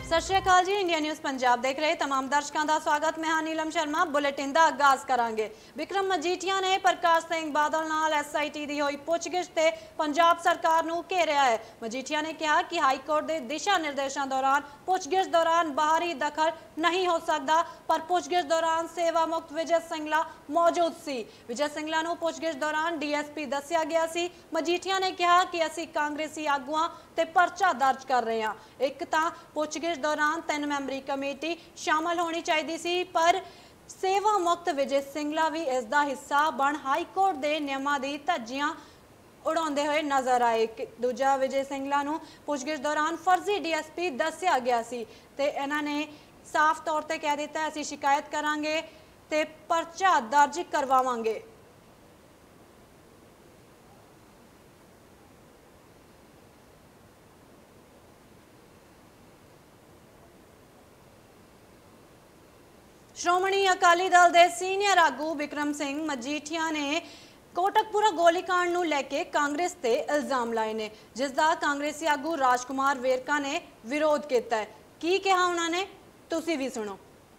सत श्री अकाल जी। India news Punjab देख रहे तमाम दर्शकों का स्वागत। मैं हाँ नीलम शर्मा। बुलेटिन का आगाज करांगे। विक्रम मजीठिया ने प्रकाश सिंह बादल नाल SIT की हुई पुछगिछ ते पंजाब सरकार नूं घेरिया है। मजीठिया ने कहा कि हाई कोर्ट के दिशा निर्देशों दौरान पुछगिछ दौरान बाहरी दखल नहीं हो सकता, पर पुछगिछ दौरान सेवा मुक्त विजय सिंगला मौजूद सी। विजय सिंगला नूं पुछगिछ दौरान DSP दस्सिया गया सी। मजीठिया ने कहा कि असीं कांग्रेसी आगुआं ते परचा दर्ज कर रहे हैं। एक तां पुछगिछ दौरान 3 मैंबरी कमेटी शामिल होनी चाहिए सी, पर सेवा मुक्त विजय सिंगला भी इसका हिस्सा बन हाई कोर्ट के नियमों की धज्जियां उड़ाते हुए नजर आए। दूजा विजय सिंगला नूं पुछगिछ दौरान फर्जी DSP दस्सिया गया सी ते इन्हां ने साफ तौर पर कह दिता असीं शिकायत करांगे ते परचा दर्ज करवावांगे। श्रोमणी अकाली दल के सीनियर आगू विक्रम सिंह मजीठिया ने कोटकपुरा गोलीकांड नूं लैके कांग्रेस ते इल्जाम लाए ने, जिसका कांग्रेसी आगू राजकुमार वेरका ने विरोध किया है। की कहा उन्होंने, तुसी भी सुनो।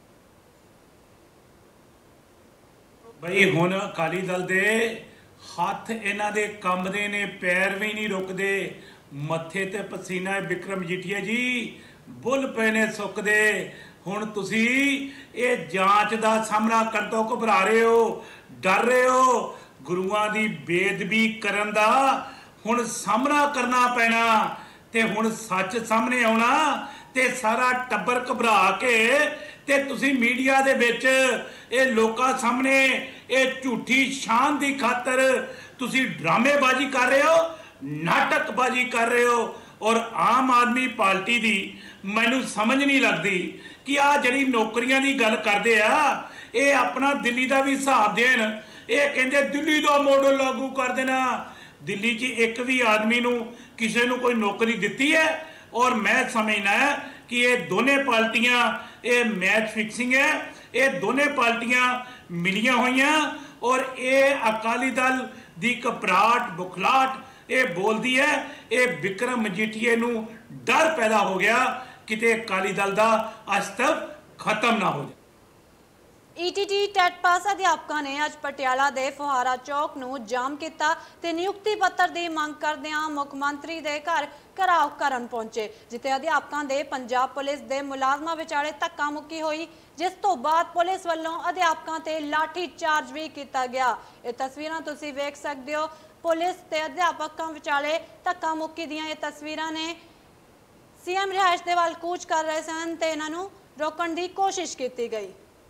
बई हुण अकाली दल दे हथ इन्हां दे कंबदे ने, पैर भी नहीं रुकदे, मत्थे ते पसीना विक्रम मजीठिया जी बुल पे ने सुकदे। हुण तुसी ये जांच दा सामना करन तों घबरा रहे हो, डर रहे हो। गुरुआं दी बेदबी करन दा हुण सामना करना पैना ते हुण सच सामने आउणा ते सारा टब्बर घबरा के ते तुसी मीडिया दे विच ये लोकां सामने ये झूठी शान दी खातर तुसी ड्रामेबाजी कर रहे हो, नाटकबाजी कर रहे हो। और आम आदमी पार्टी दी मैनू समझ नहीं लगती कि आ जिहड़ी नौकरियां दी गल करदे आ, ये अपना दिल्ली का भी हिसाब देन। ये कहंदे दिल्ली का मॉडल लागू कर देना। दिल्ली च एक भी आदमी नू किसी नू कोई नौकरी दिती है? और मैं समझना है कि ये दोनों पार्टियां ये मैच फिक्सिंग है। ये दोनों पार्टियां मिलियां हुई और ये अकाली दल दी घबराहट बुखलाहट ये बोलती है। ये विक्रम मजीठिया नू डर पैदा हो गया किते अकाली दल दा अस्तित्व खत्म ना हो जाए। ETT टैट पास अध्यापकों ने अज पटियाला दे फुहारा चौक नूं जाम किया ते नियुक्ति पत्र की मंग करदिआं मुख मंत्री दे घर घराव करन पहुंचे, जिथे अध्यापकों के पंजाब पुलिस के मुलाजमां विचाले धक्का मुक्की हुई, जिस तो बाद पुलिस वालों अध्यापकों ते लाठी चार्ज भी किया गया। ये तस्वीरां तुसीं वेख सकदे हो। पुलिस ते अध्यापकों विचाले धक्का मुक्की दियां ये तस्वीरां ने। CM रिहायश दे वल कूच कर रहे सन ते इन्हां नूं रोकण दी कोशिश की गई।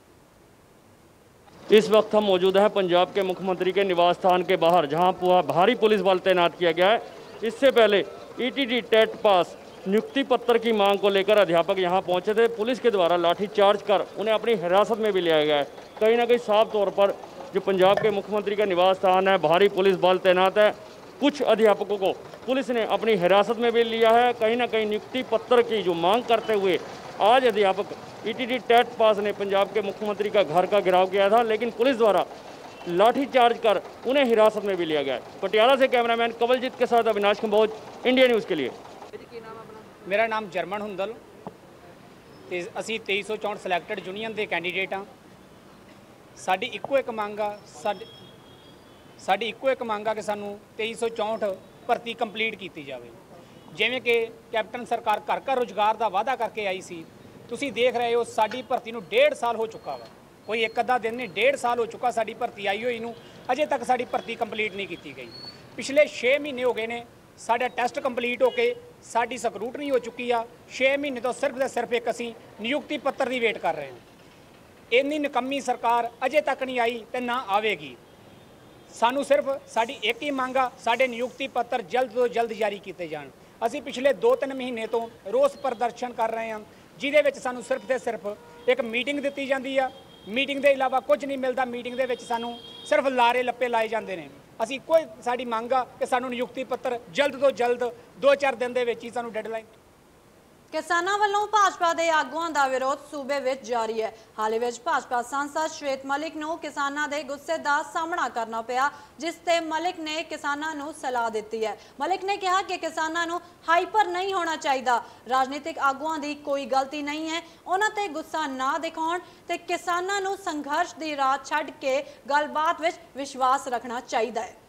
इस वक्त हम मौजूद हैं पंजाब के मुख्यमंत्री के निवास स्थान के बाहर, जहां भारी पुलिस बल तैनात किया गया है। इससे पहले ETT टेट पास नियुक्ति पत्र की मांग को लेकर अध्यापक यहां पहुंचे थे। पुलिस के द्वारा लाठीचार्ज कर उन्हें अपनी हिरासत में भी लिया गया है। कहीं ना कहीं साफ तौर पर जो पंजाब के मुख्यमंत्री का निवास स्थान है, भारी पुलिस बल तैनात है। कुछ अध्यापकों को पुलिस ने अपनी हिरासत में भी लिया है। कहीं ना कहीं नियुक्ति पत्र की जो मांग करते हुए आज अध्यापक ETT टेट पास ने पंजाब के मुख्यमंत्री का घर का घेराव किया था, लेकिन पुलिस द्वारा लाठीचार्ज कर उन्हें हिरासत में भी लिया गया है। पटियाला से कैमरामैन कवलजीत के साथ अविनाश कंबोज, इंडिया न्यूज़ के लिए। मेरा नाम जर्मन हुंदल ते असी 2364 सिलेक्टेड यूनीयन के कैंडीडेट हाँ। साडी इक्को एक मंग आ साडी इक्को एक मंग आ कि सानू 2364 भर्ती कंप्लीट की जाए। जिवें कि कैप्टन सरकार घर घर रोजगार का वादा करके आई सी, तुसीं देख रहे हो साडी भर्ती नूं 1.5 साल हो चुका वा। कोई एक अद्धा दिन नहीं, 1.5 साल हो चुका साडी भर्ती आई हुई नूं, अजे तक साडी भर्ती कंप्लीट नहीं की गई। पिछले 6 महीने हो गए ने साडा टेस्ट कंप्लीट होके साडी स्क्रूटनी हो चुकी आ। 6 महीने तो सिर्फ सिर्फ एक असीं नियुक्ति पत्र की वेट कर रहे हैं। इन्नी निकम्मी सरकार अजे तक नहीं आई ते ना आवेगी। सानू सिर्फ साडी एक ही मंग आ, साडे नियुक्ति पत्र जल्द तो जल्द जारी किए जाण। असीं पिछले 2-3 महीने तो रोस प्रदर्शन कर रहे हैं, जिहदे विच सानू सिर्फ ते सिर्फ एक मीटिंग दित्ती जांदी आ। मीटिंग के अलावा कुछ नहीं मिलता। मीटिंग दे विच सानू सिर्फ लारे लप्पे लाए जाते हैं। असीं कोई साडी मंग आ कि सानू नियुक्ति पत्र जल्द तो जल्द 2-4 दिन दे विच ही सानू डेडलाइन ਕਿਸਾਨਾਂ ਵੱਲੋਂ ਭਾਜਪਾ ਦੇ ਆਗੂਆਂ ਦਾ ਵਿਰੋਧ ਸੂਬੇ ਵਿੱਚ ਜਾਰੀ ਹੈ। ਹਾਲ ਹੀ ਵਿੱਚ ਭਾਜਪਾ ਸਾਂਸਦ ਸ਼ਵੇਤ ਮਲਿਕ ਨੂੰ ਕਿਸਾਨਾਂ ਦੇ ਗੁੱਸੇ ਦਾ ਸਾਹਮਣਾ ਕਰਨਾ ਪਿਆ, ਜਿਸ ਤੇ ਮਲਿਕ ਨੇ ਕਿਸਾਨਾਂ ਨੂੰ ਸਲਾਹ ਦਿੱਤੀ ਹੈ। ਮਲਿਕ ਨੇ ਕਿਹਾ ਕਿ ਕਿਸਾਨਾਂ ਨੂੰ ਹਾਈਪਰ ਨਹੀਂ ਹੋਣਾ ਚਾਹੀਦਾ, ਰਾਜਨੀਤਿਕ ਆਗੂਆਂ ਦੀ ਕੋਈ ਗਲਤੀ ਨਹੀਂ ਹੈ, ਉਹਨਾਂ ਤੇ ਗੁੱਸਾ ਨਾ ਦਿਖਾਉਣ ਤੇ ਕਿਸਾਨਾਂ ਨੂੰ ਸੰਘਰਸ਼ ਦੀ ਰਾਹ ਛੱਡ ਕੇ ਗੱਲਬਾਤ ਵਿੱਚ ਵਿਸ਼ਵਾਸ ਰੱਖਣਾ ਚਾਹੀਦਾ ਹੈ।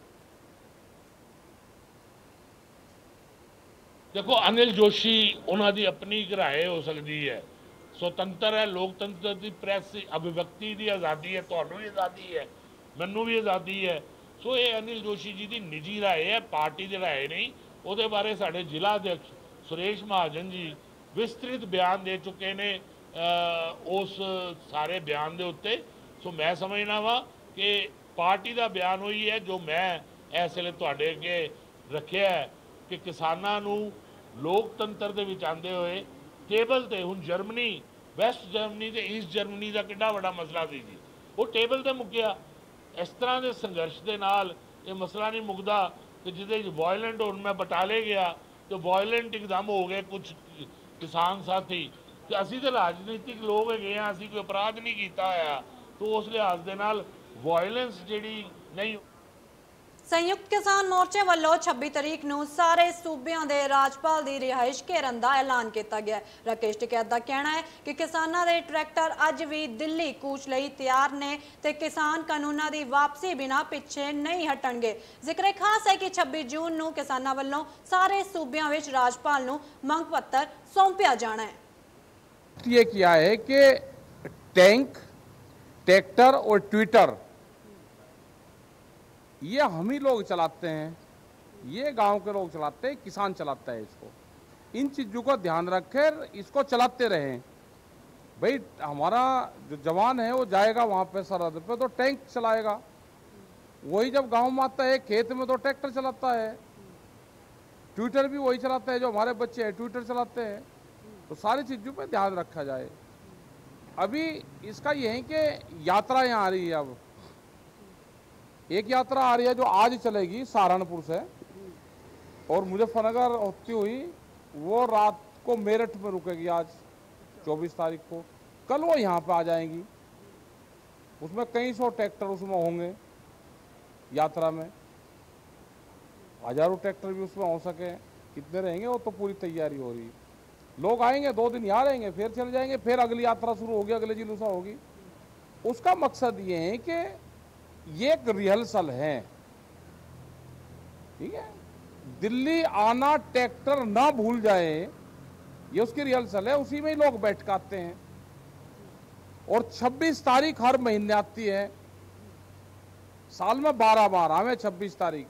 देखो अनिल जोशी उन्होंने अपनी राय हो सकती है, स्वतंत्र है, लोकतंत्र की प्रेस अभिव्यक्ति की आज़ादी है, ਤੁਹਾਨੂੰ भी आज़ादी है, ਮੈਨੂੰ भी आज़ादी है। सो ये अनिल जोशी जी की निजी राय है, पार्टी की राय नहीं। ਉਹਦੇ बारे साढ़े जिला अध्यक्ष सुरेश महाजन जी विस्तृत बयान दे चुके ने उस सारे बयान के उत्ते। सो मैं समझना वा कि पार्टी का बयान वही है जो मैं इस वे तुहाडे अगे रखिया है कि किसानां नूं लोकतंत्र दे विच आंदे होए टेबल ते हुण जर्मनी वैस्ट जर्मनी ते ईस्ट जर्मनी का कितना बड़ा मसला सी जी, वो टेबल ते मुक्या। इस तरह के संघर्ष के नाल ये मसला नहीं मुकदा कि जिहदे वायलेंट हुण मैं बटाले गया तो वायलेंट एकदम हो गए कुछ किसान साथी कि असीं ते राजनीतिक लोग हैगे आ, असीं कोई अपराध नहीं कीता होया, तो उस लिहाज दे नाल वायलेंस जिहड़ी नहीं। संयुक्त किसान मोर्चे वालों 26 तरीक ਨੂੰ ਸਾਰੇ ਸੂਬਿਆਂ ਦੇ ਰਾਜਪਾਲ ਦੀ ਰਿਹਾਇਸ਼ ਘੇਰਨ ਦਾ ਐਲਾਨ ਕੀਤਾ ਗਿਆ। ਰਾਕੇਸ਼ ਟਿਕੈਤ ਦਾ ਕਹਿਣਾ ਹੈ ਕਿ ਕਿਸਾਨਾਂ ਦੇ ਟਰੈਕਟਰ ਅੱਜ ਵੀ ਦਿੱਲੀ ਕੂਚ ਲਈ ਤਿਆਰ ਨੇ ਤੇ ਕਿਸਾਨ ਕਾਨੂੰਨਾਂ ਦੀ ਵਾਪਸੀ ਬਿਨਾ ਪਿੱਛੇ ਨਹੀਂ ਹਟਣਗੇ। ਜ਼ਿਕਰ ਖਾਸ ਹੈ ਕਿ 26 ਜੂਨ ਨੂੰ ਕਿਸਾਨਾਂ ਵੱਲੋਂ ਸਾਰੇ ਸੂਬਿਆਂ ਵਿੱਚ ਰਾਜਪਾਲ ਨੂੰ ਮੰਗ ਪੱਤਰ ਸੌਂਪਿਆ ਜਾਣਾ ਹੈ। ये किया है कि टैंक, ट्रैक्टर और ट्विटर ये हम ही लोग चलाते हैं, ये गांव के लोग चलाते हैं, किसान चलाता है इसको। इन चीज़ों को ध्यान रखें, इसको चलाते रहें। भाई हमारा जो जवान है वो जाएगा वहाँ पे सरहद पे तो टैंक चलाएगा, वही जब गांव में आता है खेत में तो ट्रैक्टर चलाता है, ट्विटर भी वही चलाता है, जो हमारे बच्चे हैं ट्विटर चलाते हैं। तो सारी चीज़ों पे ध्यान रखा जाए। अभी इसका ये है कि यात्रा यहाँ आ रही है, अब एक यात्रा आ रही है जो आज चलेगी सहारनपुर से और मुजफ्फरनगर होती हुई वो रात को मेरठ में रुकेगी आज 24 तारीख को। कल वो यहाँ पे आ जाएंगी, उसमें कई सौ ट्रैक्टर उसमें होंगे यात्रा में, हजारों ट्रैक्टर भी उसमें हो सके, कितने रहेंगे वो तो पूरी तैयारी हो रही है। लोग आएंगे 2 दिन यहाँ रहेंगे, फिर चले जाएंगे, फिर अगली यात्रा शुरू होगी, अगले जुलूसा होगी। उसका मकसद ये है कि ये एक रिहर्सल है, ठीक है। दिल्ली आना ट्रैक्टर ना भूल जाए, ये उसकी रिहर्सल है, उसी में ही लोग बैठ के आते हैं। और 26 तारीख हर महीने आती है, साल में 12 बार आवे 26 तारीख।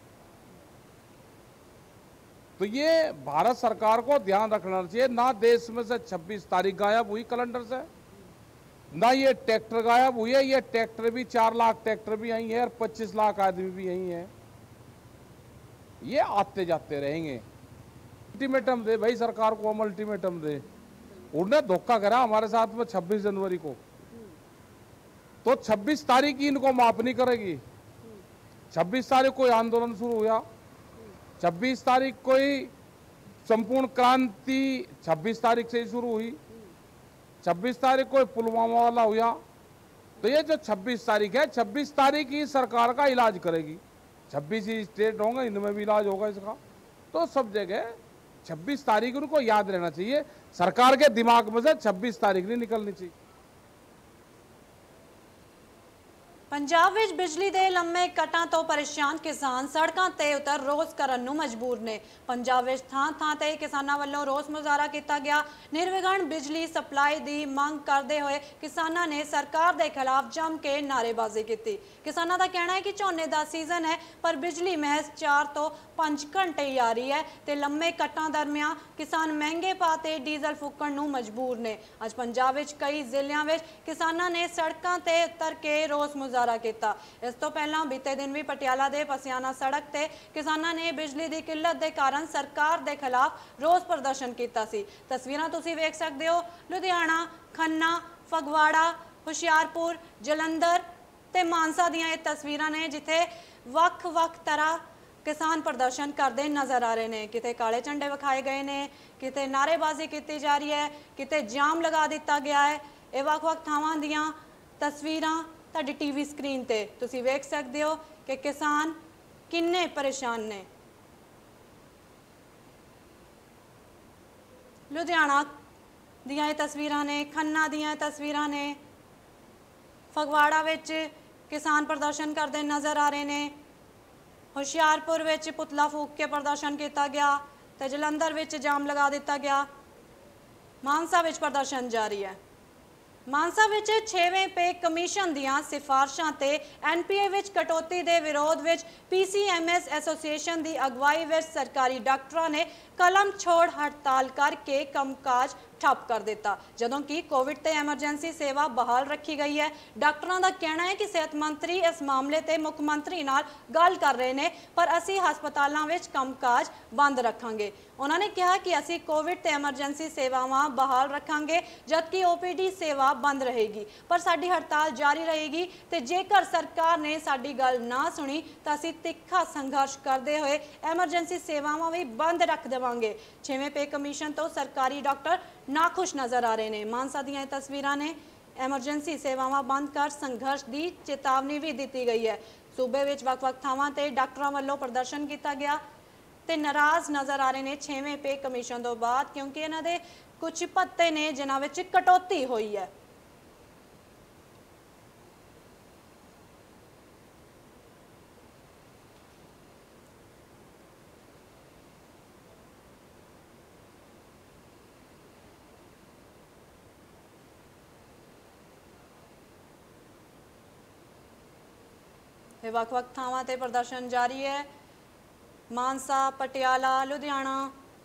तो ये भारत सरकार को ध्यान रखना चाहिए, ना देश में से 26 तारीख गायब हुई कैलेंडर से, ना ये ट्रैक्टर गायब हुई है। ये ट्रैक्टर भी 4 लाख ट्रैक्टर भी यही है और 25 लाख आदमी भी यही है, ये आते जाते रहेंगे। अल्टीमेटम दे भाई सरकार को, हम अल्टीमेटम दे। उन्होंने धोखा करा हमारे साथ में 26 जनवरी को, तो 26 तारीख की इनको माफ नहीं करेगी। 26 तारीख को आंदोलन शुरू हुआ, 26 तारीख को ही संपूर्ण क्रांति 26 तारीख से ही शुरू हुई, 26 तारीख को पुलवामा वाला हुआ। तो ये जो 26 तारीख है, 26 तारीख ही सरकार का इलाज करेगी। 26 ही स्टेट होंगे, इनमें भी इलाज होगा इसका। तो सब जगह 26 तारीख उनको याद रहना चाहिए, सरकार के दिमाग में से 26 तारीख नहीं निकलनी चाहिए। पंजाब विच बिजली दे लम्मे कटां तो परेशान किसान सड़कां ते उतर रोस करन नूं मजबूर ने। पंजाब विच थां थां ते किसानां वल्लों रोस मुजाहरा कीता गया। निर्विघन बिजली सप्लाई दी मंग करदे होए किसानां ने सरकार दे खिलाफ जम के नारेबाजी कीती। किसानां दा कहना है कि झोने दा सीजन है पर बिजली महज 4 तो 5 घंटे ही आ रही है ते लम्मे कटां दरमियान किसान महंगे भाव ते डीजल फूकण नूं मजबूर ने। अज पंजाब विच कई जिलियां विच किसानां ने सड़कां ते उतर के रोस मुजाहरा किया। इस तो पहला बीते दिन भी पटियाला दे पसियाना सड़क ते किसानां ने बिजली की किल्लत के कारण सरकार के खिलाफ रोस प्रदर्शन किया सी। तस्वीरां तुसीं वेख सकदे हो, लुधियाना, खन्ना, फगवाड़ा, हुशियारपुर, जलंधर ते मानसा दियां ये तस्वीरां ने जिथे वख-वख तरह किसान प्रदर्शन करते नज़र आ रहे हैं। किते काले झंडे विखाए गए ने, किते नारेबाजी की जा रही है, किते जाम लगा दिता गया है। ये ਵੱਖ-ਵੱਖ ਥਾਵਾਂ ਦੀਆਂ तस्वीरां ਤੁਹਾਡੀ टीवी स्क्रीन ते तुसी वेख सकते हो कि किसान किन्ने परेशान ने। लुधियाना दियां ये तस्वीरां ने, खन्ना दियां तस्वीरां ने। फगवाड़ा विच किसान प्रदर्शन करते नज़र आ रहे हैं। हुशियारपुर विच पुतला फूक के प्रदर्शन किया गया तो जलंधर विच जाम लगा दिता गया। मानसा विच प्रदर्शन जारी है। मानसा विच 6वें पे कमीशन दियां सिफारिशां ते NPA विच कटौती दे विरोध विच PCMS एसोसीएशन की अगवाई विच सरकारी डॉक्टरां ने कलम छोड़ हड़ताल करके कामकाज ठप कर दिता। जदों कि कोविड ते एमरजेंसी सेवा बहाल रखी गई है। डॉक्टरों का कहना है कि सेहत मंत्री इस मामले ते मुख मंत्री नाल गल कर रहे हैं, पर असी हस्पतालों में कामकाज बंद रखांगे। उन्होंने कहा कि असी कोविड ते एमरजेंसी सेवावां बहाल रखांगे, जबकि OPD सेवा बंद रहेगी, पर साडी हड़ताल जारी रहेगी। तो जेकर सरकार ने साडी गल ना सुनी तो असी तिखा संघर्ष करते हुए एमरजेंसी सेवावां भी बंद रख देवांगे। 6वें पे कमीशन तो सरकारी डॉक्टर नाखुश नज़र आ रहे हैं। मानसा दी तस्वीरां ने एमरजेंसी सेवावां बंद कर संघर्ष की चेतावनी भी दी गई है। सूबे विच ਵੱਖ-ਵੱਖ ਥਾਵਾਂ ते डॉक्टरों वालों प्रदर्शन किया गया तो नाराज़ नज़र आ रहे हैं 6वें पे कमीशन तो बाद, क्योंकि इन्हां दे कुछ भत्ते ने जिन्हां विच कटौती हुई है। ਵੱਖ-ਵੱਖ ਥਾਵਾਂ ਤੇ प्रदर्शन जारी है। मानसा, पटियाला, लुधियाना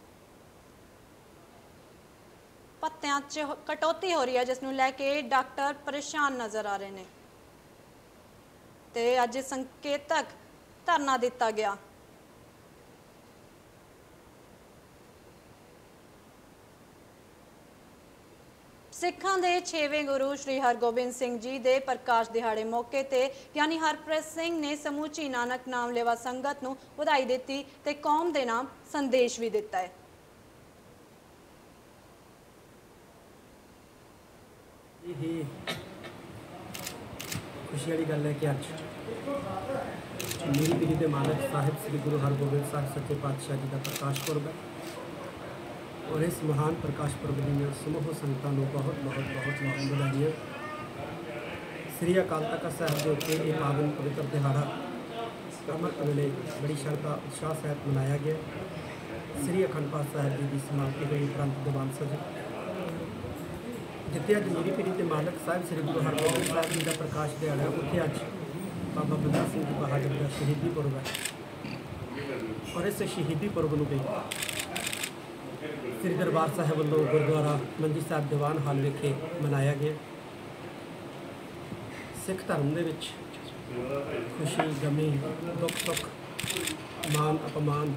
भत्तियां च कटौती हो रही है, जिसनूं लैके डॉक्टर परेशान नज़र आ रहे हैं। तो अज संकेतक धरना दिता गया। सिखां दे 6वें गुरु श्री हरगोबिंद सिंह जी दे प्रकाश दिहाड़े मौके ते यानी हरप्रीत सिंह ने समूची नानक नाम लेवा संगत नूं वधाई दित्ती ते कौम दे नाम संदेश भी दिता है। ये खुशी वाली गल है कि अज मेरी पीढ़ी के मालक साहिब श्री गुरु हरगोबिंद साहिब सच्चे पातशाह जी का प्रकाश पुरब है और इस महान प्रकाश पुरब दी समूह संगतां नूं बहुत बहुत बहुत बहुत बधाइयां। श्री अकाल तख्त साहिब के उत्ते ये पावन पवित्र दिहाड़ा अमृत वेले बड़ी श्रद्धा उत्साह सहित मनाया गया। श्री अखंड पाठ साहिब जी की समाप्ति हुई उपरंत दीवान सज जिते अज मेरी पीढ़ी के मालक साहिब श्री गुरु हरगोबिंद साहिब जी का प्रकाश दिहाड़ा उत्थे अज बाबा बंदा सिंह जी बहादुर का शहीदी पुरब है और इस शहीदी पुरब नूं श्री दरबार साहिब वालों गुरुद्वारा मंजी साहिब दीवान हाल विखे मनाया गया। सिख धर्म दे विच खुशी गमी दुख सुख मान अपमान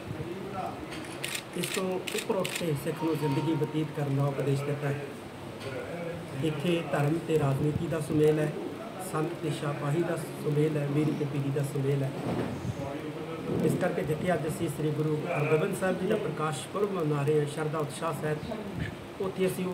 इस तो उपर उठ के सिख नूं जिंदगी बतीत करने का उपदेश दिता है। इत्थे धर्म ते राजनीति का सुमेल है, संत ते शाहपाही का सुमेल है, मेरी ते पीढ़ी का सुमेल है। इस करके जिथे अज असी श्री गुरु हरगोबिंद साहिब जी का प्रकाश पुरब मना रहे हैं श्रद्धा उत्साह सहित उत्थे असी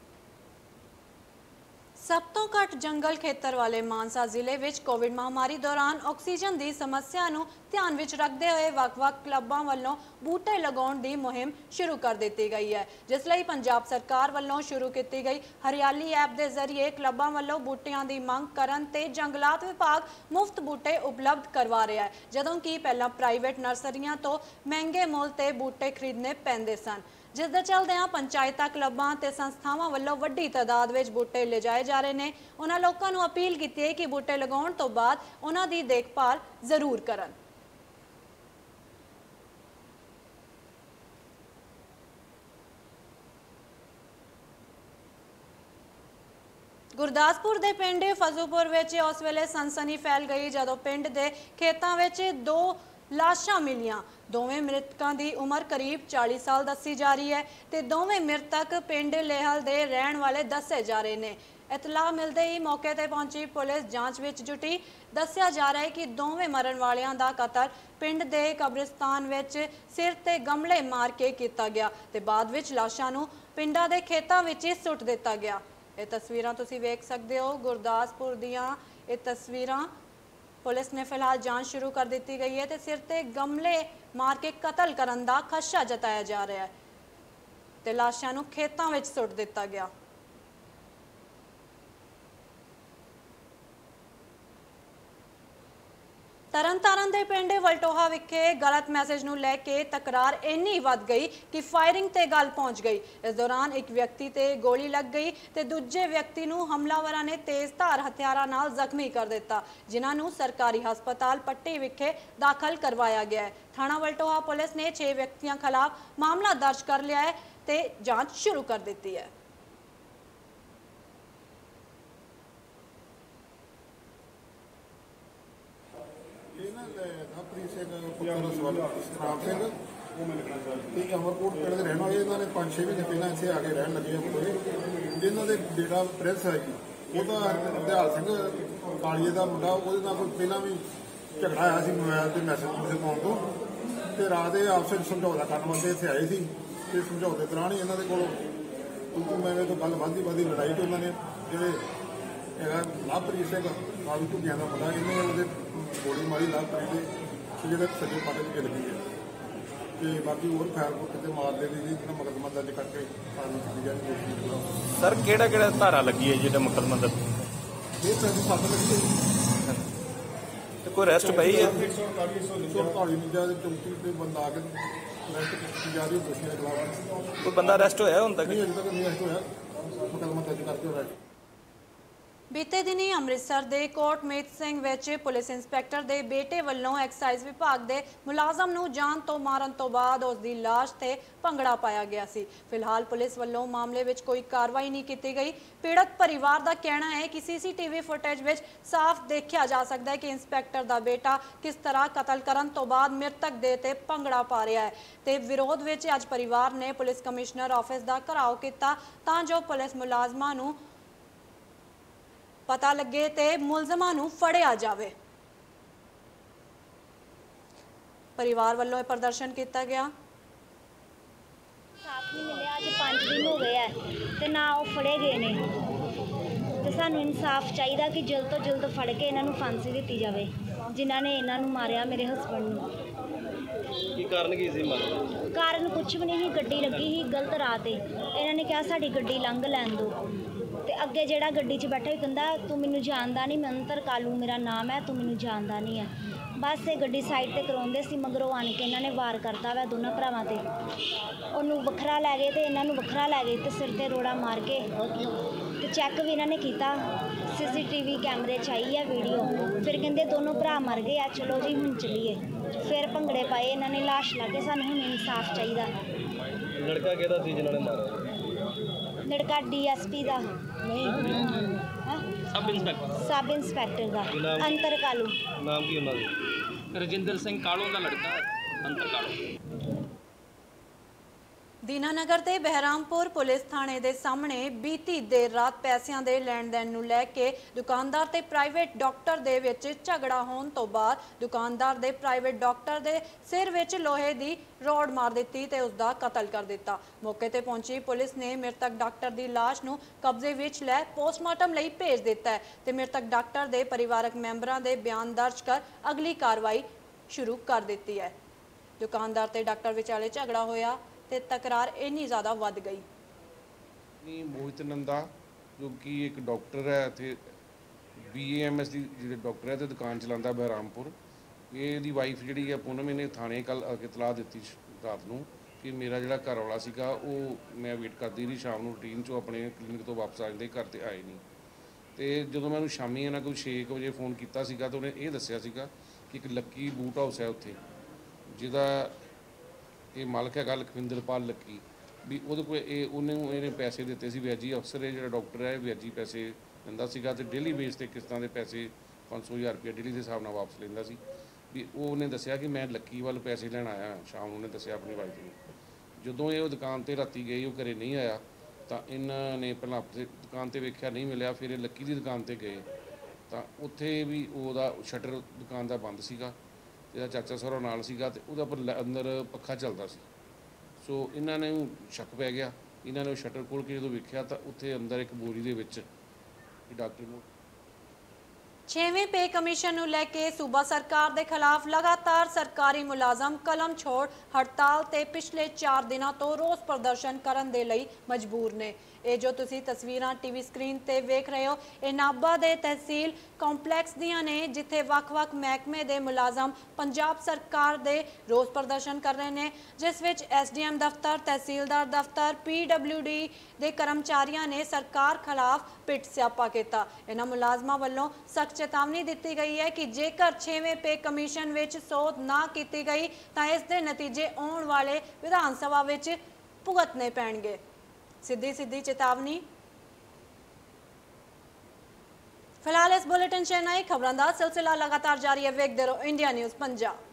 सब तो घट जंगल खेतर वाले मानसा जिले विच कोविड महामारी दौरान ऑक्सीजन की समस्या नूं ध्यान विच रखते हुए ਵੱਖ-ਵੱਖ क्लबां वालों बूटे लगाउण दी मुहिम शुरू कर दी गई है, जिसलिए पंजाब सरकार वालों शुरू की गई हरियाली ऐप के जरिए क्लबां वालों बूटियां की मंग करन ते जंगलात विभाग मुफ्त बूटे उपलब्ध करवा रहा है, जदों कि पहला प्राइवेट नर्सरियां तो महंगे मुल ते बूटे खरीदने पैंदे सन। जिस दे चलदियां पंचायतां क्लबां ते संस्थावां वालों वड्डी तादाद विच बूटे लिजाए जा रहे हैं। उन्हां लोकां नूं अपील कीती है कि बूटे लगाउण तो बाद उन्हां दी देखभाल जरूर करन। गुरदासपुर के पिंड फजूपुर विच उस वेले सनसनी फैल गई जदों पिंड के खेतों विच 2 लाशां मिलियां। ਦੋਵੇਂ ਮ੍ਰਿਤਕਾਂ ਦੀ ਉਮਰ ਕਰੀਬ 40 ਸਾਲ ਦੱਸੀ ਜਾ ਰਹੀ ਹੈ ਤੇ ਦੋਵੇਂ ਮ੍ਰਿਤਕ ਪਿੰਡ ਲੇਹਲ ਦੇ ਰਹਿਣ ਵਾਲੇ ਦੱਸੇ ਜਾ ਰਹੇ ਨੇ। ਇਤਲਾਹ ਮਿਲਦੇ ਹੀ ਮੌਕੇ ਤੇ ਪਹੁੰਚੀ ਪੁਲਿਸ ਜਾਂਚ ਵਿੱਚ ਜੁਟੀ। ਦੱਸਿਆ ਜਾ ਰਿਹਾ ਹੈ ਕਿ ਦੋਵੇਂ ਮਰਨ ਵਾਲਿਆਂ ਦਾ ਕਤਲ ਪਿੰਡ ਦੇ ਕਬਰਿਸਤਾਨ ਵਿੱਚ ਸਿਰ ਤੇ ਗਮਲੇ ਮਾਰ ਕੇ ਕੀਤਾ ਗਿਆ ਤੇ ਬਾਅਦ ਵਿੱਚ ਲਾਸ਼ਾਂ ਨੂੰ ਪਿੰਡਾਂ ਦੇ ਖੇਤਾਂ ਵਿੱਚ ਹੀ ਸੁੱਟ ਦਿੱਤਾ ਗਿਆ। ਇਹ ਤਸਵੀਰਾਂ ਤੁਸੀਂ ਵੇਖ ਸਕਦੇ ਹੋ ਗੁਰਦਾਸਪੁਰ ਦੀਆਂ। ਇਹ ਤਸਵੀਰਾਂ ਪੁਲਿਸ ਨੇ ਫਿਲਹਾਲ ਜਾਂਚ ਸ਼ੁਰੂ ਕਰ ਦਿੱਤੀ ਗਈ ਹੈ ਤੇ ਸਿਰ ਤੇ ਗਮਲੇ ਮਾਰ ਕੇ ਕਤਲ ਕਰਨ ਦਾ ਖਦਸ਼ਾ ਜਤਾਇਆ ਜਾ ਰਿਹਾ ਹੈ ਤੇ ਲਾਸ਼ਾਂ ਨੂੰ ਖੇਤਾਂ ਵਿੱਚ ਸੁੱਟ ਦਿੱਤਾ ਗਿਆ। ਤਰਨਤਾਰਨ ਦੇ ਪਿੰਡ ਵਲਟੋਹਾ ਵਿਖੇ ਗਲਤ ਮੈਸੇਜ ਨੂੰ ਲੈ ਕੇ ਤਕਰਾਰ ਇੰਨੀ ਵੱਧ ਗਈ ਕਿ ਫਾਇਰਿੰਗ ਤੇ ਗੱਲ ਪਹੁੰਚ ਗਈ। ਇਸ ਦੌਰਾਨ ਇੱਕ ਵਿਅਕਤੀ ਤੇ ਗੋਲੀ ਲੱਗ ਗਈ ਤੇ ਦੂਜੇ ਵਿਅਕਤੀ ਨੂੰ ਹਮਲਾਵਰਾਂ ਨੇ ਤੇਜ਼ਧਾਰ ਹਥਿਆਰਾਂ ਨਾਲ ਜ਼ਖਮੀ ਕਰ ਦਿੱਤਾ, ਜਿਨ੍ਹਾਂ ਨੂੰ ਸਰਕਾਰੀ ਹਸਪਤਾਲ ਪੱਟੀ ਵਿਖੇ ਦਾਖਲ ਕਰਵਾਇਆ ਗਿਆ ਹੈ। ਥਾਣਾ ਵਲਟੋਹਾ ਪੁਲਿਸ ਨੇ 6 ਵਿਅਕਤੀਆਂ ਖਿਲਾਫ ਮਾਮਲਾ ਦਰਜ ਕਰ ਲਿਆ ਹੈ ਤੇ ਜਾਂਚ ਸ਼ੁਰੂ ਕਰ ਦਿੱਤੀ ਹੈ। ਸਤਨਾਮ ਸਿੰਘ ਤੇ ਅਮਰਕੋਟ ਪਿੰਡ ਦੇ ਰਹਿਣ ਵਾਲੇ। ਇਹਨਾਂ ਨੇ 5-6 ਮਹੀਨੇ ਪਹਿਲਾਂ ਇੱਥੇ ਆ ਕੇ ਰਹਿਣ ਲੱਗੇ ਹੋਏ। ਇਹਨਾਂ ਦੇ ਬੇਟਾ ਪ੍ਰਿੰਸ ਹੈ ਜੀ, ਉਹਦਾ ਹਰਦਿਆਲ ਸਿੰਘ ਕਾਲੀਏ ਦਾ ਮੁੰਡਾ, ਉਹਦੇ ਨਾਲ ਕੋਈ ਪਹਿਲਾਂ ਵੀ ਝਗੜਾ ਆਇਆ ਸੀ ਮੋਬਾਈਲ ਤੇ ਮੈਸੇਜ ਪਾਉਣ ਤੋਂ, ਤੇ ਰਾਤ ਦੇ ਆਪਸ ਵਿੱਚ ਸਮਝੌਤਾ ਕਰਨ ਵਾਸਤੇ ਇੱਥੇ ਆਏ ਸੀ ਤੇ ਸਮਝੌਤੇ ਦੌਰਾਨ ਹੀ ਇਹਨਾਂ ਦੇ ਕੋਲ ਮੈਨੇ ਤੋਂ ਗੱਲ ਵੱਧਦੀ ਲੜਾਈ ਤੋਂ ਉਹਨਾਂ ਨੇ ਜਿਹੜੇ ਹੈਗਾ ਲਵਪ੍ਰੀਤ ਸਿੰਘ ਕਾਲੂ ਝੁੱਗੀਆਂ ਦਾ ਮੁੰਡਾ, ਇਹਨੇ ਉਹਦੇ ਗੋਲੀ ਮਾਰੀ ਲਵਪ੍ਰੀਤ ਦੇ ਜਿਹੜੇ ਸੱਜੇ ਪਾਸੇ ਵਿੱਚ ਲੱਗੀ ਹੈ ਤੇ ਬਾਕੀ ਹੋਰ ਫੈਰਪੁਰ ਕਿਤੇ ਮਾਰ ਦੇ ਦੀ ਜਿਹਨਾਂ ਮੁਕੱਦਮਾ ਦਰਜ ਕਰਕੇ ਕਾਨੂੰਨੀ ਕੀਤੀ ਜਾਣੀ। ਸਰ ਕਿਹੜਾ ਧਾਰਾ ਲੱਗੀ ਹੈ ਜਿਹੜਾ ਮੁਕੱਦਮਾ ਦਰਜ? ਇਹ 307 ਲੱਗੀ ਹੈ ਤੇ ਕੋਈ ਅਰੈਸਟ ਪਈ ਹੈ? 148 ਨਿਜਾ ਦੇ 34 ਤੇ ਬੰਦਾ ਆ ਕੇ ਅਰੈਸਟ ਕੀਤੀ ਜਾ ਰਹੀ ਹੈ ਦੋਸ਼ੀਆਂ ਖਿਲਾਫ। ਕੋਈ ਬੰਦਾ ਅਰੈਸਟ ਹੋਇਆ ਹੁਣ ਤੱਕ? ਨਹੀਂ ਅਜੇ ਤੱਕ ਨਹੀਂ ਅਰੈਸਟ ਹੋਇਆ, ਮੁਕੱਦਮਾ ਦਰਜ ਕਰਕੇ ਹੋਇਆ। ਬੀਤੇ ਦਿਨੀ ਅੰਮ੍ਰਿਤਸਰ ਦੇ ਕੋਟਮੇਤ ਸਿੰਘ ਵਿੱਚ ਪੁਲਿਸ ਇੰਸਪੈਕਟਰ ਦੇ ਬੇਟੇ ਵੱਲੋਂ ਐਕਸਾਈਜ਼ ਵਿਭਾਗ ਦੇ ਮੁਲਾਜ਼ਮ ਨੂੰ ਜਾਨ ਤੋਂ ਮਾਰਨ ਤੋਂ ਬਾਅਦ ਉਸ ਦੀ ਲਾਸ਼ ਤੇ ਭੰਗੜਾ ਪਾਇਆ ਗਿਆ ਸੀ। ਫਿਲਹਾਲ ਪੁਲਿਸ ਵੱਲੋਂ ਮਾਮਲੇ ਵਿੱਚ ਕੋਈ ਕਾਰਵਾਈ ਨਹੀਂ ਕੀਤੀ ਗਈ। ਪੀੜਤ ਪਰਿਵਾਰ ਦਾ ਕਹਿਣਾ ਹੈ ਕਿ ਸੀਸੀਟੀਵੀ ਫੁਟੇਜ ਵਿੱਚ ਸਾਫ਼ ਦੇਖਿਆ ਜਾ ਸਕਦਾ ਹੈ ਕਿ ਇੰਸਪੈਕਟਰ ਦਾ ਬੇਟਾ ਕਿਸ ਤਰ੍ਹਾਂ ਕਤਲ ਕਰਨ ਤੋਂ ਬਾਅਦ ਮ੍ਰਿਤਕ ਦੇ ਤੇ ਭੰਗੜਾ ਪਾ ਰਿਹਾ ਹੈ ਤੇ ਵਿਰੋਧ ਵਿੱਚ ਅੱਜ ਪਰਿਵਾਰ ਨੇ ਪੁਲਿਸ ਕਮਿਸ਼ਨਰ ਆਫਿਸ ਦਾ ਘਿਰਾਓ ਕੀਤਾ ਤਾਂ ਜੋ ਪੁਲਿਸ ਮੁਲਾਜ਼ਮਾਂ ਨੂੰ ਪਤਾ ਲੱਗੇ ਤੇ ਮੁਲਜ਼ਮਾਂ ਨੂੰ ਫੜਿਆ ਜਾਵੇ। ਪਰਿਵਾਰ ਵੱਲੋਂ ਇਹ ਪ੍ਰਦਰਸ਼ਨ ਕੀਤਾ ਗਿਆ। ਸਾਫ ਨਹੀਂ ਮਿਲਿਆ, ਅੱਜ 5 ਦਿਨ ਹੋ ਗਏ ਆ ਤੇ ਨਾ ਉਹ ਫੜੇ ਗਏ ਨੇ ਤੇ ਸਾਨੂੰ ਇਨਸਾਫ ਚਾਹੀਦਾ ਕਿ ਜਲਦ ਤੋਂ ਜਲਦ ਫੜ ਕੇ ਇਹਨਾਂ ਨੂੰ ਫਾਂਸੀ ਦਿੱਤੀ ਜਾਵੇ ਜਿਨ੍ਹਾਂ ਨੇ ਇਹਨਾਂ ਨੂੰ ਮਾਰਿਆ, ਮੇਰੇ ਹਸਬੰਡ ਨੂੰ। ਕੀ ਕਾਰਨ ਕੀ ਸੀ ਮਾਰਨ? ਕਾਰਨ ਕੁਛ ਵੀ ਨਹੀਂ ਸੀ, ਗੱਡੀ ਲੱਗੀ ਸੀ ਗਲਤ ਰਾਹ ਤੇ। ਇਹਨਾਂ ਨੇ ਕਿਹਾ ਸਾਡੀ ਗੱਡੀ ਲੰਘ ਲੈਣ ਦਿਓ ਤੇ ਅੱਗੇ ਜਿਹੜਾ ਗੱਡੀ 'ਚ ਬੈਠਾ ਹੀ ਕਹਿੰਦਾ ਤੂੰ ਮੈਨੂੰ ਜਾਣਦਾ ਨਹੀਂ, ਮੰਤਰ ਕਾਲੂ ਮੇਰਾ ਨਾਮ ਹੈ, ਤੂੰ ਮੈਨੂੰ ਜਾਣਦਾ ਨਹੀਂ ਹੈ। ਬਸ ਇਹ ਗੱਡੀ ਸਾਈਡ ਤੇ ਕਰਾਉਂਦੇ ਸੀ, ਮਗਰੋਂ ਆਣ ਕੇ ਇਹਨਾਂ ਨੇ ਵਾਰ ਕਰਤਾ ਵਾ ਦੋਨਾਂ ਭਰਾਵਾਂ ਤੇ। ਉਹਨੂੰ ਵੱਖਰਾ ਲੈ ਗਏ ਤੇ ਇਹਨਾਂ ਨੂੰ ਵੱਖਰਾ ਲੈ ਗਏ ਤੇ ਸਿਰ ਤੇ ਰੋੜਾ ਮਾਰ ਕੇ ਤੇ ਚੈੱਕ ਵੀ ਇਹਨਾਂ ਨੇ ਕੀਤਾ। ਸੀਸੀਟੀਵੀ ਕੈਮਰੇ 'ਚ ਆਈ ਹੈ ਵੀਡੀਓ। ਫਿਰ ਕਹਿੰਦੇ ਦੋਨੋਂ ਭਰਾ ਮਰ ਗਏ ਆ, ਚਲੋ ਜੀ ਹੁਣ ਚੱਲੀਏ। ਫਿਰ ਭੰਗੜੇ ਪਾਏ ਇਹਨਾਂ ਨੇ, ਲਾਸ਼ ਲਾ ਕੇ ਸਾਨੂੰ ਹੁਣ ਇਨਸਾਫ ਚਾਹੀਦਾ। ਲੜਕਾ ਕਿਹਦਾ ਸੀ ਜਿਨ੍ਹਾਂ ਨੇ ਮਾਰਿਆ? ਲੜਕਾ ਡੀਐਸਪੀ ਦਾ ਨਹੀਂ, ਸਬ ਇੰਸਪੈਕਟਰ ਦਾ ਅੰਤਰ ਕਾਲੂ। ਨਾਮ ਕੀ ਉਹਨਾਂ ਦਾ? ਰਜਿੰਦਰ ਸਿੰਘ ਕਾਲੋਂ ਦਾ ਲੜਕਾ ਅੰਤਰ ਕਾਲੂ। ਦੀਨਾਨਗਰ ਦੇ ਬਹਿਰਾਮਪੁਰ ਪੁਲਿਸ ਥਾਣੇ ਦੇ ਸਾਹਮਣੇ ਬੀਤੀ ਦੇਰ ਰਾਤ ਪੈਸਿਆਂ ਦੇ ਲੈਣ ਦੇਣ ਨੂੰ ਲੈ ਕੇ ਦੁਕਾਨਦਾਰ ਤੇ ਪ੍ਰਾਈਵੇਟ ਡਾਕਟਰ ਦੇ ਵਿੱਚ ਝਗੜਾ ਹੋਣ ਤੋਂ ਬਾਅਦ ਦੁਕਾਨਦਾਰ ਦੇ ਪ੍ਰਾਈਵੇਟ ਡਾਕਟਰ ਦੇ ਸਿਰ ਵਿੱਚ ਲੋਹੇ ਦੀ ਰੋਡ ਮਾਰ ਦਿੱਤੀ ਤੇ ਉਸ ਦਾ ਕਤਲ ਕਰ ਦਿੱਤਾ। ਮੌਕੇ ਤੇ ਪਹੁੰਚੀ ਪੁਲਿਸ ਨੇ ਮ੍ਰਿਤਕ ਡਾਕਟਰ ਦੀ ਲਾਸ਼ ਨੂੰ ਕਬਜ਼ੇ ਵਿੱਚ ਲੈ ਪੋਸਟਮਾਰਟਮ ਲਈ ਭੇਜ ਦਿੱਤਾ ਹੈ ਤੇ ਮ੍ਰਿਤਕ ਡਾਕਟਰ ਦੇ ਪਰਿਵਾਰਕ ਮੈਂਬਰਾਂ ਦੇ ਬਿਆਨ ਦਰਜ ਕਰ ਅਗਲੀ ਕਾਰਵਾਈ ਸ਼ੁਰੂ ਕਰ ਦਿੱਤੀ ਹੈ। ਦੁਕਾਨਦਾਰ ਤੇ ਡਾਕਟਰ ਵਿਚਾਲੇ ਝਗੜਾ ਹੋਇਆ ਤੇ ਤਕਰਾਰ ਇੰਨੀ ਜ਼ਿਆਦਾ ਵੱਧ ਗਈ। ਮੋਹਿਤ ਨੰਦਾ ਜੋ ਕਿ ਇੱਕ ਡਾਕਟਰ ਹੈ ਇੱਥੇ BAMS ਦੀ ਜਿਹੜੇ ਡਾਕਟਰ ਹੈ ਤੇ ਦੁਕਾਨ ਚਲਾਉਂਦਾ ਬਹਿਰਾਮਪੁਰ। ਇਹਦੀ ਵਾਈਫ ਜਿਹੜੀ ਹੈ ਪੂਨਮ, ਇਹਨੇ ਥਾਣੇ ਕੱਲ ਆ ਕੇ ਇਤਲਾਹ ਦਿੱਤੀ ਰਾਤ ਨੂੰ ਕਿ ਮੇਰਾ ਜਿਹੜਾ ਘਰ ਵਾਲਾ ਸੀਗਾ ਉਹ ਮੈਂ ਵੇਟ ਕਰਦੀ ਰਹੀ ਸ਼ਾਮ ਨੂੰ ਰੂਟੀਨ 'ਚੋਂ ਆਪਣੇ ਕਲੀਨਿਕ ਤੋਂ ਵਾਪਸ ਆ ਜਾਂਦੇ, ਘਰ ਤੇ ਆਏ ਨਹੀਂ। ਤੇ ਜਦੋਂ ਮੈਂ ਉਹਨੂੰ ਸ਼ਾਮੀ ਇਹਨਾਂ ਕੋਈ 6 ਵਜੇ ਫੋਨ ਕੀਤਾ ਸੀਗਾ ਤਾਂ ਉਹਨੇ ਇਹ ਦੱਸਿਆ ਸੀਗਾ ਕਿ ਇੱਕ ਲੱਕੀ ਬੂਟ ਹਾਊਸ ਹੈ ਉੱਥੇ ਜਿਹਦਾ ਇਹ ਮਾਲਕ ਹੈਗਾ ਲਖਵਿੰਦਰਪਾਲ ਲੱਕੀ, ਵੀ ਉਹਦੇ ਕੋਲ ਇਹਨੇ ਪੈਸੇ ਦਿੱਤੇ ਸੀ ਵਿਆਜੀ। ਅਫਸਰ ਇਹ ਜਿਹੜਾ ਡਾਕਟਰ ਹੈ ਵਿਆਜੀ ਪੈਸੇ ਲੈਂਦਾ ਸੀਗਾ ਤੇ ਡੇਲੀ ਬੇਸ ਤੇ ਕਿਸ਼ਤਾਂ ਦੇ ਪੈਸੇ 500,000 ਰੁਪਏ ਡੇਲੀ ਦੇ ਹਿਸਾਬ ਨਾਲ ਵਾਪਸ ਲੈਂਦਾ ਸੀ। ਵੀ ਉਹਨੇ ਦੱਸਿਆ ਕਿ ਮੈਂ ਲੱਕੀ ਵੱਲ ਪੈਸੇ ਲੈਣ ਆਇਆ ਸ਼ਾਮ ਨੂੰ, ਉਹਨੇ ਦੱਸਿਆ ਆਪਣੀ ਵਾਈਫ ਨੂੰ। ਜਦੋਂ ਇਹ ਉਹ ਦੁਕਾਨ ਤੇ ਰਾਤੀ ਗਏ, ਉਹ ਘਰੇ ਨਹੀਂ ਆਇਆ, ਤਾਂ ਇਹਨਾਂ ਨੇ ਪਹਿਲਾਂ ਆਪਣੀ ਦੁਕਾਨ ਤੇ ਵੇਖਿਆ, ਨਹੀਂ ਮਿਲਿਆ, ਫਿਰ ਇਹ ਲੱਕੀ ਦੀ ਦੁਕਾਨ ਤੇ ਗਏ ਤਾਂ ਉੱਥੇ ਵੀ ਉਹਦਾ ਸ਼ਟਰ ਦੁਕਾਨ ਦਾ ਬੰਦ ਸੀਗਾ, ਇਹਦਾ ਚਾਚਾ ਸਹੁਰਾ ਨਾਲ ਸੀਗਾ ਤੇ ਉਹਦਾ ਪਰ ਅੰਦਰ ਪੱਖਾ ਚੱਲਦਾ ਸੀ। ਸੋ ਇਹਨਾਂ ਨੇ ਸ਼ੱਕ ਪੈ ਗਿਆ, ਇਹਨਾਂ ਨੇ ਉਹ ਸ਼ਟਰ ਖੋਲ੍ਹ ਕੇ ਜਦੋਂ ਵੇਖਿਆ ਤਾਂ ਉੱਥੇ ਅੰਦਰ ਇੱਕ ਬੋਰੀ ਦੇ ਵਿੱਚ ਡਾਕਟਰ ਨੂੰ 6ਵੇਂ ਪੇ ਕਮਿਸ਼ਨ ਨੂੰ ਲੈ ਕੇ ਸੂਬਾ ਸਰਕਾਰ ਦੇ ਖਿਲਾਫ ਲਗਾਤਾਰ ਸਰਕਾਰੀ ਮੁਲਾਜ਼ਮ ਕਲਮ ਛੋੜ ਹੜਤਾਲ ਤੇ ਪਿਛਲੇ 4 ਦਿਨਾਂ ਤੋਂ ਰੋਸ ਪ੍ਰਦਰਸ਼ਨ ਕਰਨ ਦੇ ਲਈ ਮਜਬੂਰ ਨੇ। ਇਹ ਜੋ ਤੁਸੀਂ ਤਸਵੀਰਾਂ ਟੀਵੀ ਸਕਰੀਨ ਤੇ ਵੇਖ ਰਹੇ ਹੋ, ਇਹ ਨਾਭਾ ਦੇ ਤਹਿਸੀਲ ਕੰਪਲੈਕਸ ਦੀਆਂ ਨੇ, ਜਿੱਥੇ ਵੱਖ-ਵੱਖ ਮਹਿਕਮੇ ਦੇ ਮੁਲਾਜ਼ਮ ਪੰਜਾਬ ਸਰਕਾਰ ਦੇ ਰੋਸ ਪ੍ਰਦਰਸ਼ਨ ਕਰ ਰਹੇ ਨੇ, ਜਿਸ ਵਿੱਚ ਐਸਡੀਐਮ ਦਫ਼ਤਰ, ਤਹਿਸੀਲਦਾਰ ਦਫ਼ਤਰ, ਪੀਡਬਲਿਊਡੀ ਦੇ ਕਰਮਚਾਰੀਆਂ ਨੇ ਸਰਕਾਰ ਖਿਲਾਫ ਪਿੱਟ ਸਿਆਪਾ ਕੀਤਾ। ਇਹਨਾਂ ਮੁਲਾਜ਼ਮਾਂ ਵੱਲੋਂ ਸਖਤ ਚੇਤਾਵਨੀ ਦਿੱਤੀ ਗਈ ਹੈ ਕਿ ਜੇਕਰ 6ਵੇਂ ਪੇ ਕਮਿਸ਼ਨ ਵਿੱਚ ਸੋਧ ਨਾ ਕੀਤੀ ਗਈ ਤਾਂ ਇਸ ਦੇ ਨਤੀਜੇ ਆਉਣ ਵਾਲੇ ਵਿਧਾਨ ਸਭਾ ਵਿੱਚ ਭੁਗਤਣੇ ਪੈਣਗੇ। सीधी चेतावनी। फिलहाल इस बुलेटिन च इन्ना ही। खबरों का सिलसिला लगातार जारी है। वेखदे रहो इंडिया न्यूज़ पंजाब।